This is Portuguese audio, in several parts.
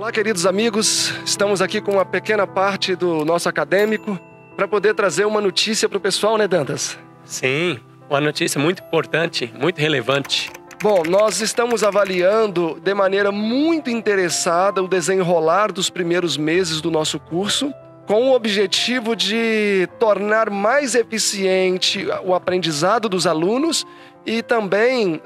Olá, queridos amigos. Estamos aqui com uma pequena parte do nosso acadêmico para poder trazer uma notícia para o pessoal, né, Dantas? Sim, uma notícia muito importante, muito relevante. Bom, nós estamos avaliando de maneira muito interessada o desenrolar dos primeiros meses do nosso curso, com o objetivo de tornar mais eficiente o aprendizado dos alunos e também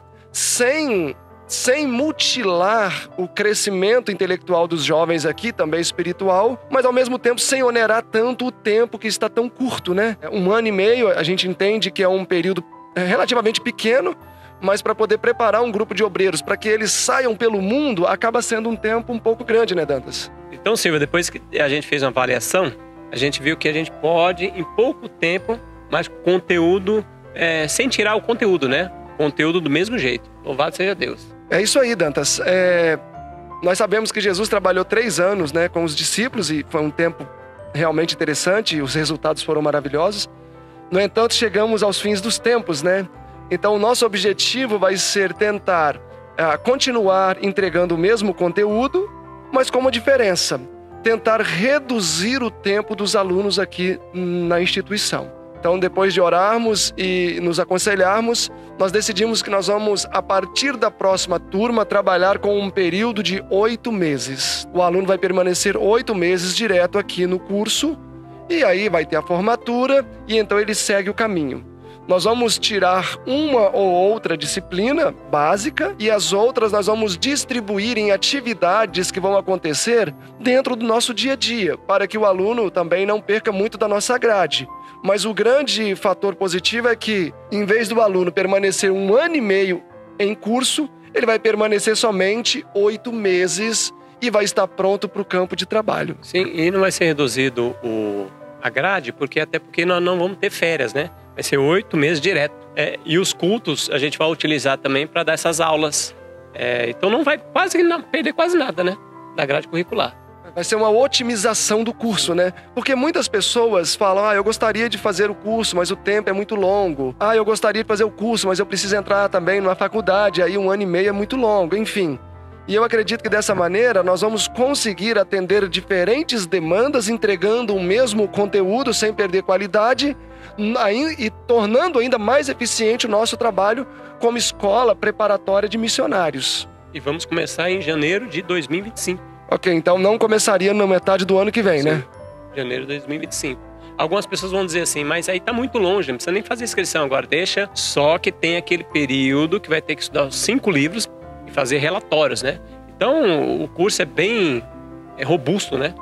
sem mutilar o crescimento intelectual dos jovens aqui, também espiritual, mas ao mesmo tempo sem onerar tanto o tempo que está tão curto, né? 1 ano e meio, a gente entende que é um período relativamente pequeno, mas para poder preparar um grupo de obreiros para que eles saiam pelo mundo, acaba sendo um tempo um pouco grande, né, Dantas? Então, Silvia, depois que a gente fez uma avaliação, a gente viu que a gente pode, em pouco tempo, mas conteúdo, sem tirar o conteúdo, né? Conteúdo do mesmo jeito. Louvado seja Deus. É isso aí, Dantas. Nós sabemos que Jesus trabalhou 3 anos, né, com os discípulos e foi um tempo realmente interessante e os resultados foram maravilhosos. No entanto, chegamos aos fins dos tempos, né? Então, o nosso objetivo vai ser tentar continuar entregando o mesmo conteúdo, mas com uma diferença. Tentar reduzir o tempo dos alunos aqui na instituição. Então, depois de orarmos e nos aconselharmos, nós decidimos que nós vamos, a partir da próxima turma, trabalhar com um período de 8 meses. O aluno vai permanecer 8 meses direto aqui no curso, e aí vai ter a formatura, e então ele segue o caminho. Nós vamos tirar uma ou outra disciplina básica e as outras nós vamos distribuir em atividades que vão acontecer dentro do nosso dia a dia, para que o aluno também não perca muito da nossa grade. Mas o grande fator positivo é que, em vez do aluno permanecer 1 ano e meio em curso, ele vai permanecer somente 8 meses e vai estar pronto para o campo de trabalho. Sim, e não vai ser reduzido a grade, até porque nós não vamos ter férias, né? Vai ser 8 meses direto. E os cultos a gente vai utilizar também para dar essas aulas. Então não vai perder quase nada, né? Da grade curricular. Vai ser uma otimização do curso, né? Porque muitas pessoas falam, eu gostaria de fazer o curso, mas o tempo é muito longo. Eu gostaria de fazer o curso, mas eu preciso entrar também numa faculdade, aí 1 ano e meio é muito longo, enfim. E eu acredito que dessa maneira nós vamos conseguir atender diferentes demandas, entregando o mesmo conteúdo sem perder qualidade e tornando ainda mais eficiente o nosso trabalho como escola preparatória de missionários. E vamos começar em janeiro de 2025. Ok, então não começaria na metade do ano que vem, Sim, né? Janeiro de 2025. Algumas pessoas vão dizer assim, mas aí tá muito longe, não precisa nem fazer inscrição agora, deixa. Só que tem aquele período que vai ter que estudar os 5 livros e fazer relatórios, né? Então o curso é bem robusto, né?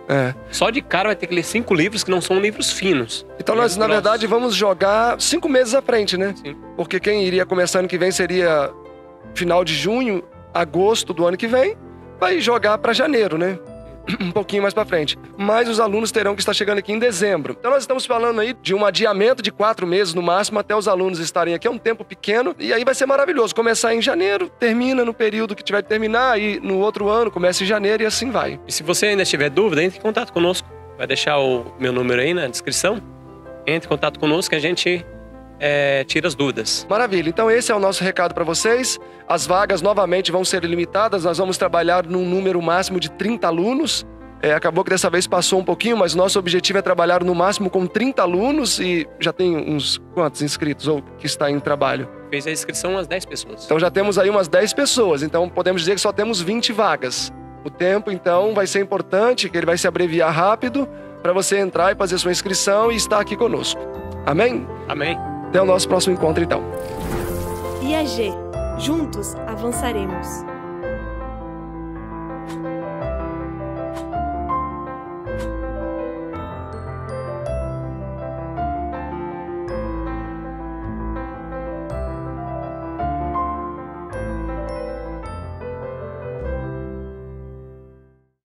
Só de cara vai ter que ler 5 livros que não são livros finos. Então nós, na verdade, vamos jogar 5 meses à frente, né? Sim. Porque quem iria começar ano que vem seria final de junho, agosto do ano que vem. Vai jogar para janeiro, né? Um pouquinho mais para frente. Mas os alunos terão que estar chegando aqui em dezembro. Então nós estamos falando aí de um adiamento de 4 meses no máximo até os alunos estarem aqui. É um tempo pequeno e aí vai ser maravilhoso. Começar em janeiro, termina no período que tiver de terminar e no outro ano começa em janeiro e assim vai. E se você ainda tiver dúvida, entre em contato conosco. Vai deixar o meu número aí na descrição. Entre em contato conosco que a gente tira as dúvidas. Maravilha, então esse é o nosso recado para vocês. As vagas novamente vão ser limitadas, nós vamos trabalhar num número máximo de 30 alunos. Acabou que dessa vez passou um pouquinho, mas o nosso objetivo é trabalhar no máximo com 30 alunos e já tem uns quantos inscritos ou que está em trabalho? Fez a inscrição umas 10 pessoas. Então já temos aí umas 10 pessoas, então podemos dizer que só temos 20 vagas. O tempo então vai ser importante, que ele vai se abreviar rápido para você entrar e fazer sua inscrição e estar aqui conosco. Amém? Amém. Até o nosso próximo encontro, então. IAG. Juntos avançaremos.